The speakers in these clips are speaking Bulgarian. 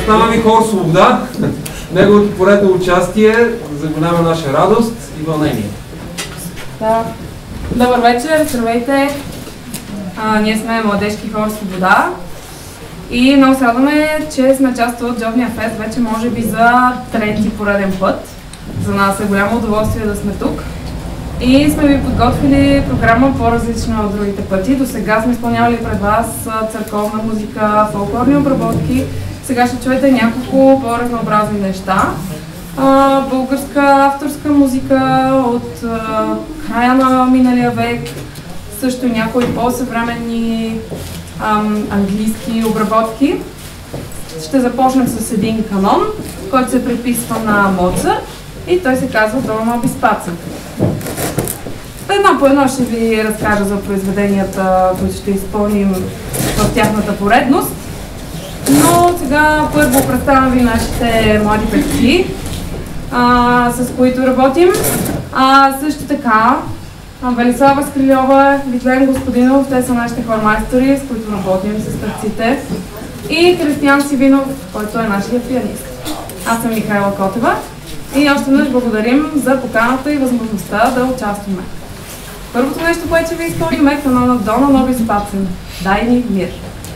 Представям ви хор Свобода, неговото поредно участие за голяма наша радост и вълнение. Да. Добър вечер, здравейте! Ние сме Младежки хор Свобода и много се радваме, че сме част от Джобния фест вече може би за трети пореден път. За нас е голямо удоволствие да сме тук и сме ви подготвили програма по-различна от другите пъти. До сега сме изпълнявали пред вас църковна музика, фолклорни обработки. Сега ще чуете няколко по-разнообразни неща. Българска авторска музика от края на миналия век, също някои по-съвременни английски обработки. Ще започнем с един канон, който се приписва на Моцарт и той се казва Дона Нобис Пацем. Едно по едно ще ви разкажа за произведенията, които ще изпълним в тяхната поредност. Но сега първо представям ви нашите млади певци, с които работим. Също така Велислава Скрилева, Витлен Господинов, те са нашите хормайстори, с които работим с певците. И Християн Сивинов, който е нашия пианист. Аз съм Михайла Котева и още веднъж благодарим за поканата и възможността да участваме. Първото нещо, което ще ви изпълним е канона Дона Нобис Пацем. Дай ни мир!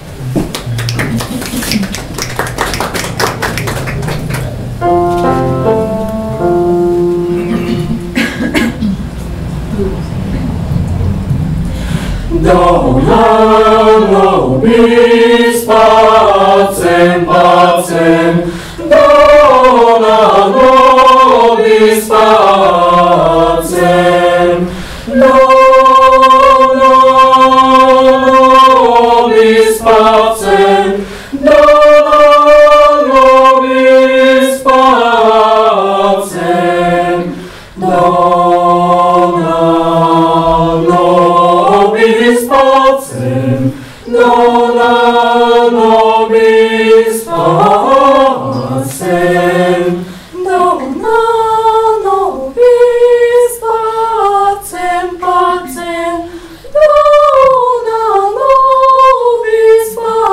Dona nobis pacem, pacem, Dona nobis pacem, Dona nobis pacem, Dona nobis pacem, Dona nobis pacem, Dona nobis pacem, Dona nobis pacem, pacem, Dona nobis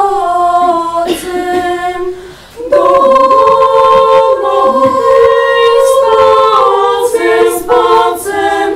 pacem, Dona nobis pacem, pacem,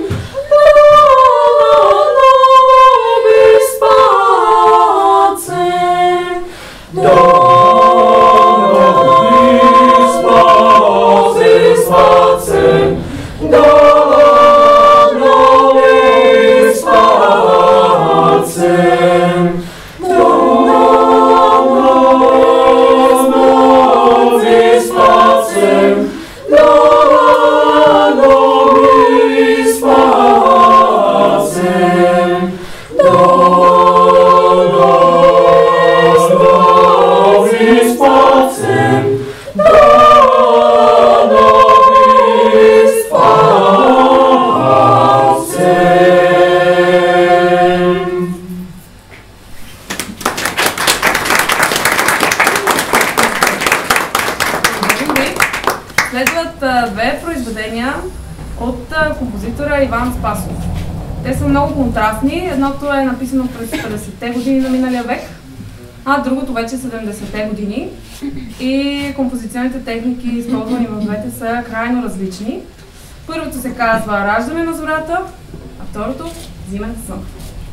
Следват две произведения от композитора Иван Спасов. Те са много контрастни. Едното е написано през 50-те години на миналия век, а другото вече 70-те години. И композиционните техники, използвани в двете, са крайно различни. Първото се казва Раждане на зората, а второто Зимен сън.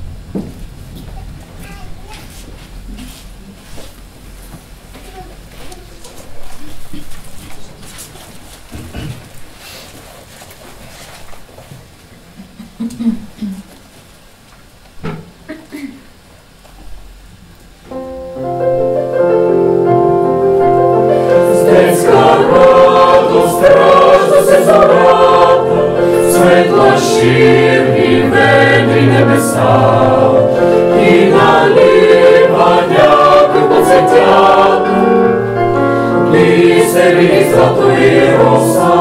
Ширні ведрі небеса, і налива дяку поцвітяку, лісеві золотої роса.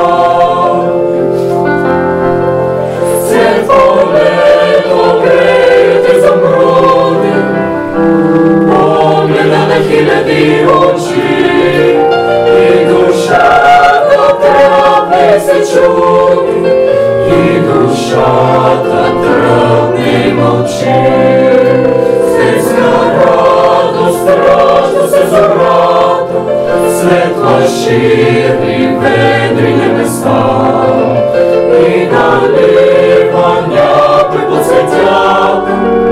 Це поле добре ти замроди, погляда на хіляді очі, і душа дотрапне се чути, і душа дотрапне мовчи. Все згорато, страшно, все зорато, Светла шири ведри небеса и налива някой подсветят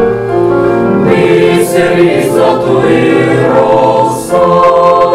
бисери злато и роса.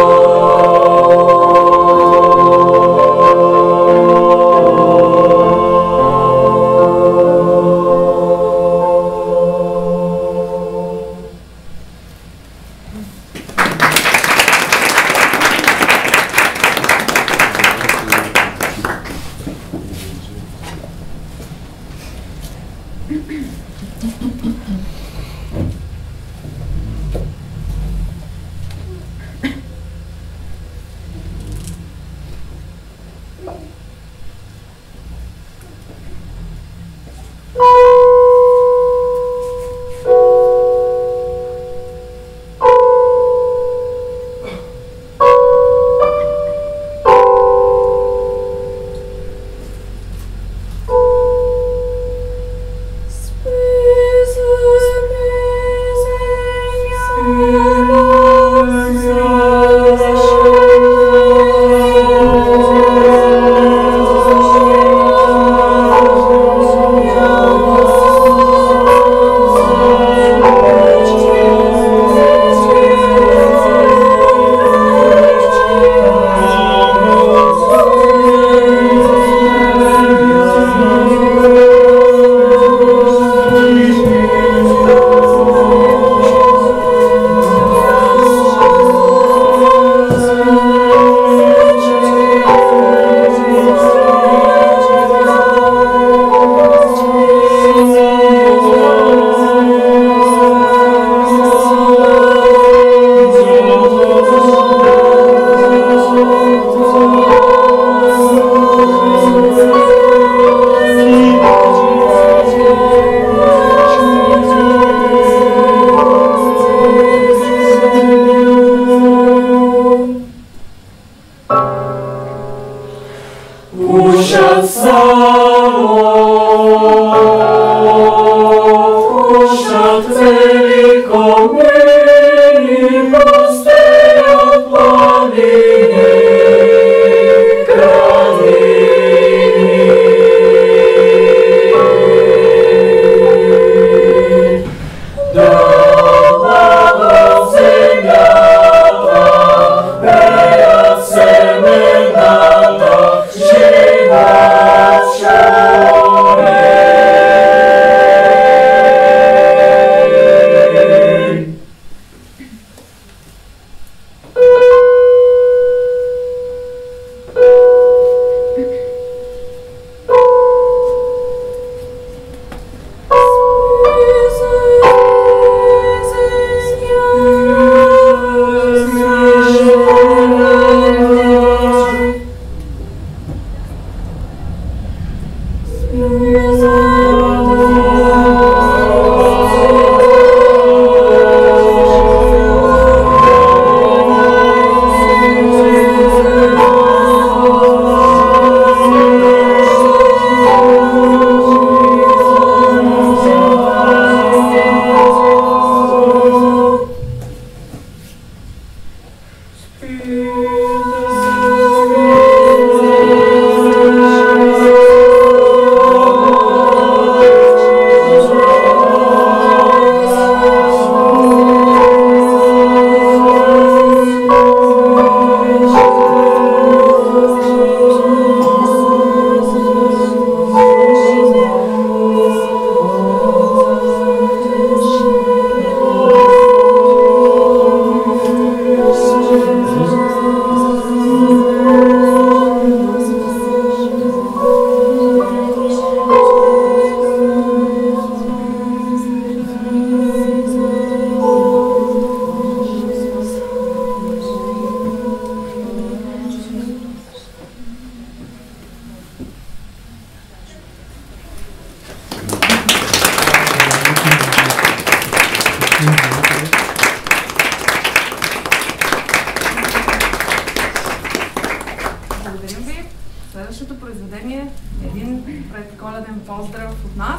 Следващото произведение е един предколеден поздрав от нас.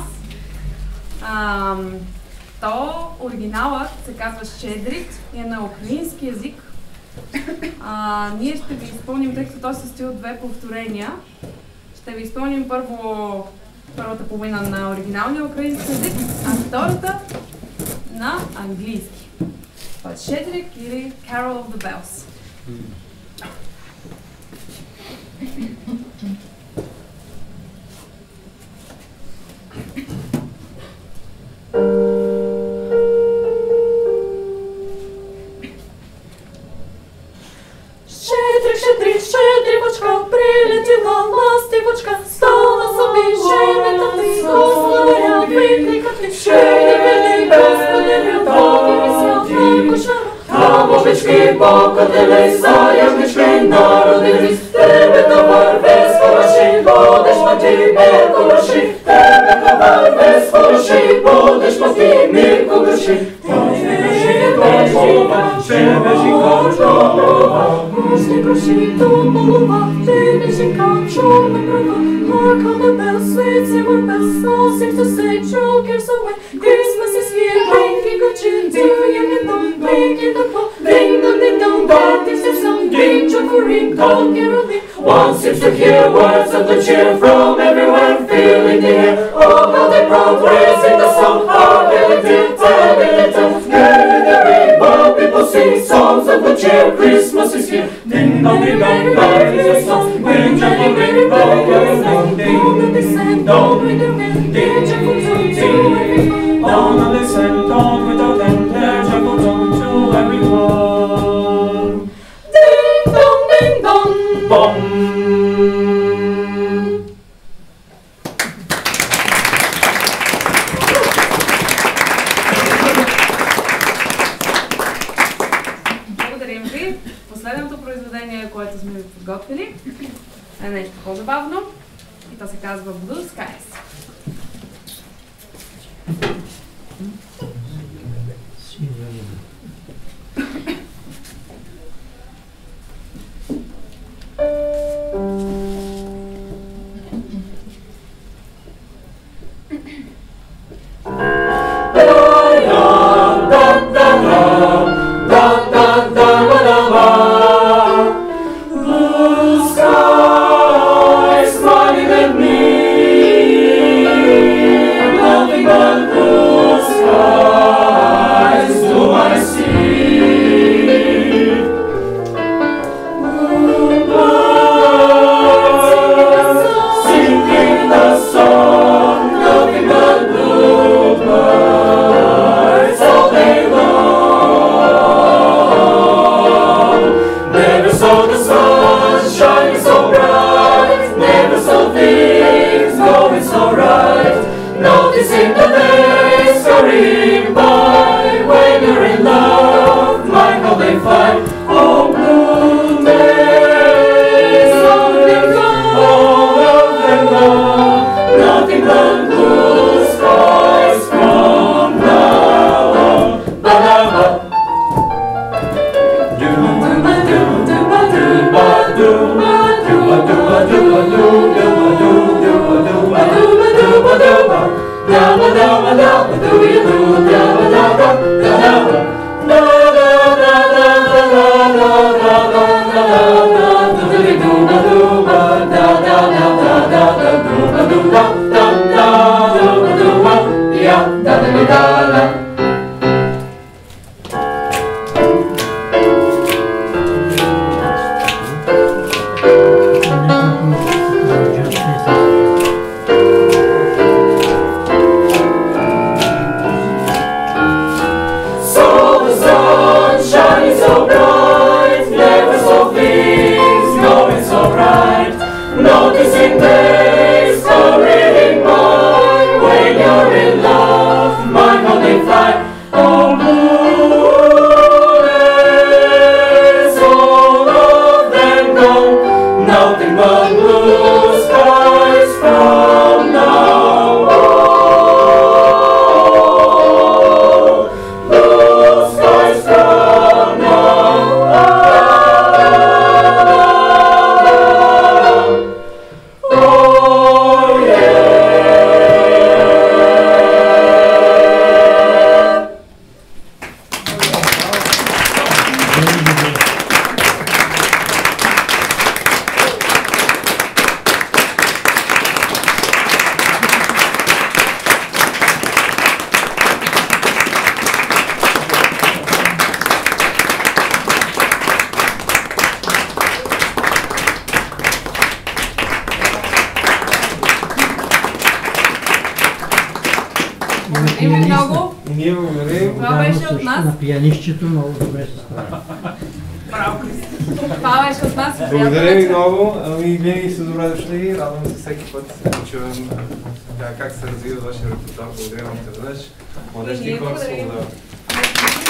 То, оригиналът се казва Щедрик и е на украински език. Ние ще ви изпълним, тъй като той се състои от две повторения. Ще ви изпълним първо първата половина на оригиналния украински език, а втората на английски. Щедрик или Carol of the Bells. Щедрик, щедрик, щедрівочка, прилетіла ластівочка, стала собі щебетати, господаря викликати. Щедрик, господаря, добрий святий кошара. Там овечки покотились, заявнички народились. Тебе товар весь хороший, будеш мати мірку гроші. Тебе товар весь хороший, будеш мати мірку гроші. Тебе жінка чорна, морські гроші то голова. Тебе жінка чорна брова. Hark on the bells, sweet silver bells, all seems to say all cares away. Christmas is here, ringing good cheer, doing it on, making the clock, ding dong ding dong, that is the song, ding chop for ring, don't caroling. One seems to hear words of good cheer from everywhere, feeling the air. Oh, how they proud, raising the song, how they did, tell me little, get the ring, while people sing songs of good cheer. Christmas is here, ding dong ding dong, that is the song, ding chop for ring, don't caroling. Don't listen, don't with them, they're chuckle to everyone. Don't listen, don't without them, they're chuckle to everyone. Ding dong, bom. Благодарим ви. Последното произведение, което сме ви подготвили, е нещо по-забавно. И то се казва Blue Skies. благодарим ви много. И ние благодарим. Това беше от нас. На пианистчето много добре се справя. Браво, това беше от нас. Благодаря ви много. Винаги са добре дошли. Радвам се всеки път да чуем как се развива вашия репортаж. Благодаря вам още веднъж. Младежки хора, свобода.